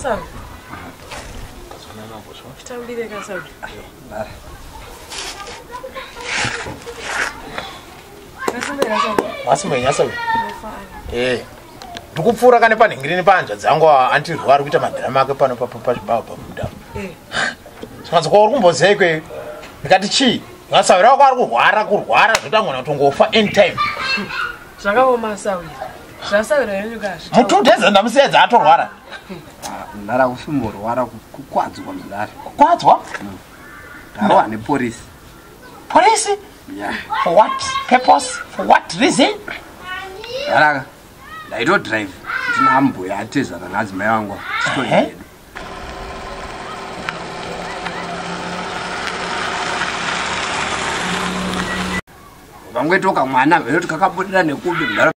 Sawi. Kitambile ka Sawi. Masimenya Sawi. Ndikupfura kane panhingirini panja dzangu antirwari kuita madrama ake pano pachibaba muda. Saka uri kumbozei kwe. Ndikati chi? Ngasawira wako ari kurwara zvotangona kutongofa anytime. Zvakaoma Sawi. Zvasawira yenyu kashi. Mutudheze ndamusedza atorwara. Ndara kusumurwara kukwadzwa mudare. Kukwadzwa? Ndawa nepolisi. Polisi? Yeah. For what purpose? For what reason? Ndara ndaito drive. Ndina ambuya atezana nadzimai wangu. Vangwetoka mwana veyoti kakabudira nekubi ndara.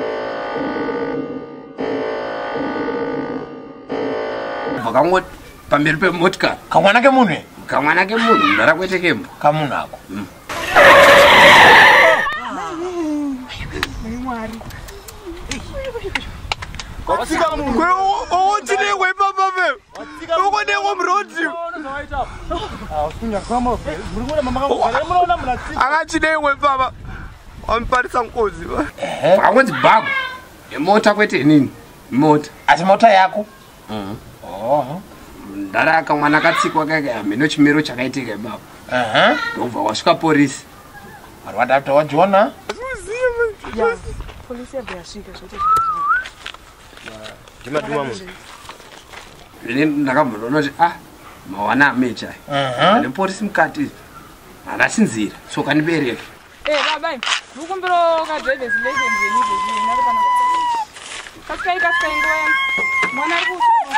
Vakangoti pamberi pemotikari. Kamwana kemunhu. Kamwana kemunhu ndara kwete kembo. Kamunhu ako. Vakangonzi bhago emota kwete nini mota. Asi mota yako? Ndara kamwana katsikwa kakamheno chimero chakaitika baba. Ndobva wasvika polisi. Warwadapta wajona? Polisi yasvika zvote. Ndimaduma munhu. Ini ndakamboona kuti mawana amecha. Nepolisi mukati akasinzira so kanibereka. Baba, ukumbiro ka driver's license yenyu nari pana. Kaskai ngoya. Mwana ari kusoma.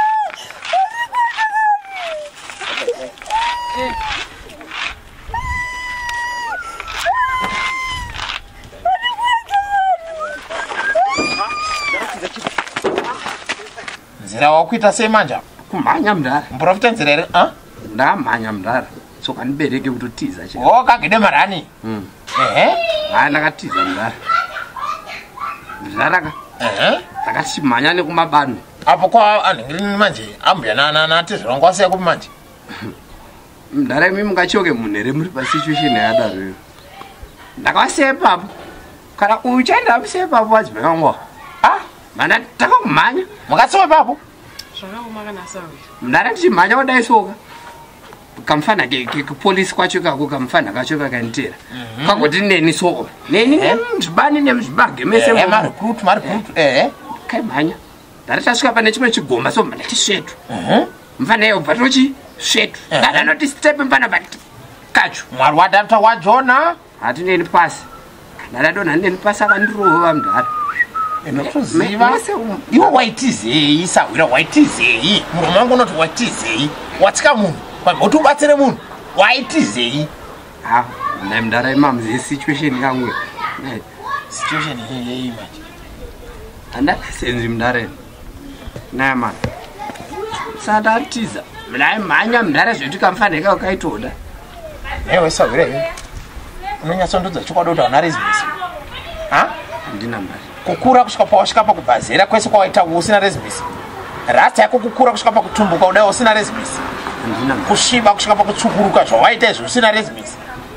Nzira wakuita sei manja? Kumhanya mudara. Muprofita nzira ere? Ndamhanya mudara. So kanibereke kutotiza che. Kagede marani. Ndakatiza mudara. Mudara ka. Takachimhanya nekumabano. Apo kwa anhingirini manje ambuya natezvirongo wasiya kupi manje? Mudara imi mungachoke munhu here muri pasituation yakadaro. Ndakawasiya ipapo. Kana uchaenda musiya ipapo wadzimai wangu. Mana takamhanya. Mukasiwa ipapo? Zvakaoma kana Sawi. Mudara tichimhanya kudai soka. Kamfana kepolisi kwacho kako kamfana kacho kakanditera. Kakoti neni soko. Neni zvibani nemuzvibage mese. Marikrutu. Kaimhanya. Ndari tasvika pane chimwe chigomba so mhana tisvetu. Mfana iyo bva tochi svetu. Ndara noti step mpana bati kacho. Mwari wadapta wajona? Hati neni pasi. Ndara dona neni pasi akandirova mudara. Inokuziva iwe waitizei Sawira waitizei muromo wangu unoti waitizei watsika munhu kuti ubatsire munhu waitizei nai mudara imamuzive situation yangu situation yei manje handakasenzi mudara naya mani sadatiza mudai mhanya mudara zvekuti kamfaneka ukaitoda ewe Sawira iwe unonyatsondodza chokwadi kuti hauna rezidency handina mudara kukura kusvika pawasvika pakubhazera kwese kwawaita usina rezidency rasta yako kukura kusvika pakutumbuka udai usina rezidency kusviba kusvika pakutsukuruka zvawaita izvo usina rezidency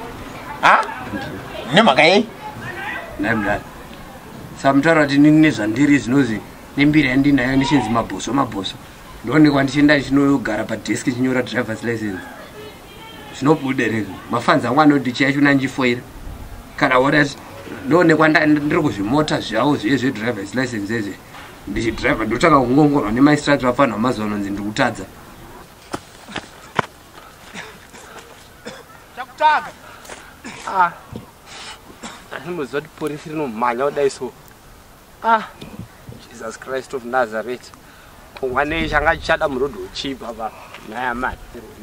nemhaka yei nai mudara samutaura kuti nini nezvandiri zvinozi nembiri yandinayo nechinzi mabhoso ndoonekwa ndichienda ndichinogara padeski chinyora drivers license zvinobudereka mafanzi angu anoti chiachona njifoira kana wadati ndoonekwa ndiri kuzvimota zvavo zviye zvedrivers license ezve ndichidriva ndotanga kungongorwa nemaistrator afanira mazuva anonzi ndiri kutadza chakutanga Andinoziva kuti polisi rinomhanya kudai so. Jesus Christ of Nazareth. Kungwane changa chichada murodhi uchipa pa. Naya mati.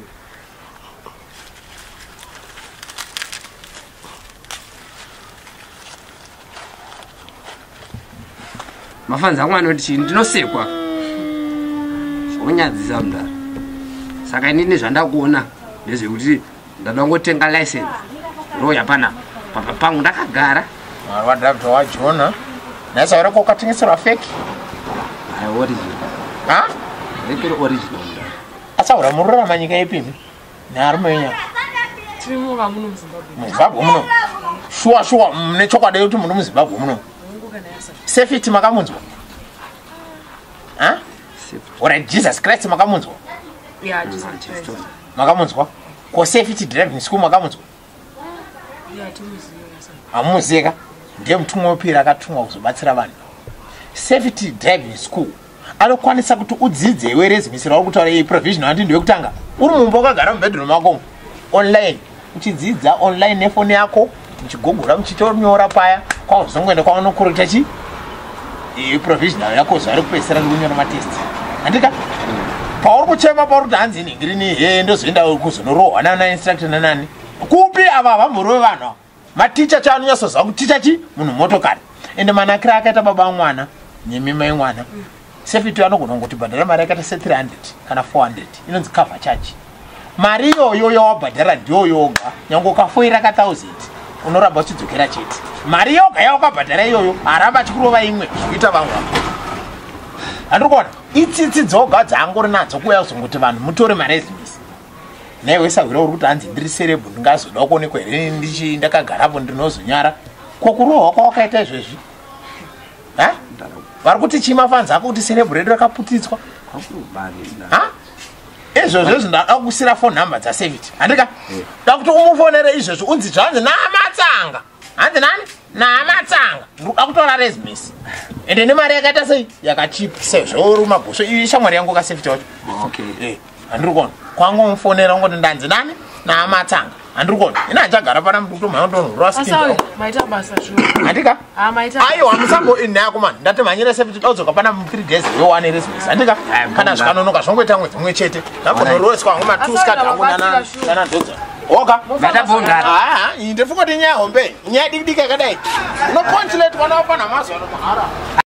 mafanzi angu anoti chii ndinosekwa zvonyadzisa mudara saka ini nezvandakuona ndezvekuti ndada ngotenga license roya pana papa pangu ndakagara wadhabta wajona naisa uri kokatengeserwa feki what is it rekero original asaura mururama nyika yepini narume tiri muka muno muZimbabwe. muZimbabwe muno shuwa mune chokwadi kuti munhu muZimbabwe muno safety makamunzwa ora Jesus Christ makamunzwa Yeah, Jesus Christ. makamunzwa ko safety driving school makamunzwa Yeah, tumuziva. amuzeka ndiye mutumwa wopira akatumwa kuzobatsira vanhu safety driving school anokwanisa kuti udzidze iwe rezimisira uri kutaura iyi provision andi ndiwe kutanga uri mumba wakagara mubedroom mako online uchidzidza online nefoni yako muchigogora muchitonyora paya kwazongoenda kwanokurota chi provisional yako zvari kupedzisira ndikunyora matest andika pauri kuchema pauri kuti hanzi ningirini he ndozoenda kuzonorohwa nainstructor nanani kupi ava vamborove vanhu maticha chaanonyatsoziva kuticha chi munhu motokari ende manakira akaita baba vamwana nemima yemwana safety anogona kuti bhadhara mari yakaita se300 kana 400 inonzi cover charge mari iyoyo yawabhadhara ndiyo yoga nyange ukafoira ka1000 unoramba uchidzokera chete mari yoga yawakabhadhara iyoyo haramba achikurova imwe zvikuita vamwe handikuona itsitsi dzoga dzaangori nadzo kuuya kuzongoti vanhu mutore marezimis naiwe sagwira uri kuti hanzi ndiri serebhu ndingazoda kuonekwa here ndakagarapo ndinozonyara kokurohwa kwawakaita izvezvi vari kuti chimafanza ako kuti serebhu redu rakaputitswa izvozvo ndada kusira phone number dzasavity handika da kuti umufonere izvozvo unzi zvanzi naMatsanga hanzi nani naMatsanga ndikuda kutora resumes ende nemari yakaita sei yakachipa sezvo uri mabhosvo iyo shamwari yangu kasafety wacho handiri kuona kwangu umufonera ungoti ndanzi nani naMatsanga handiri kuona ina hachagara pana muduto maondonhurwa Asawi, maita basa zvo. handika Maita. aiwa musambo ini yako mani ndati manyira safety dauzoka pana 3 days yowane resumes handika kana zvikanonoka zvongoita mwedzi mumwe chete ndakonoroweswa hangu matuska tangu nanadhodza oka ndiri fungoti nyaya hombe nyaya diki diki yakadai unoponchileti vana vapana mazwa nomuhara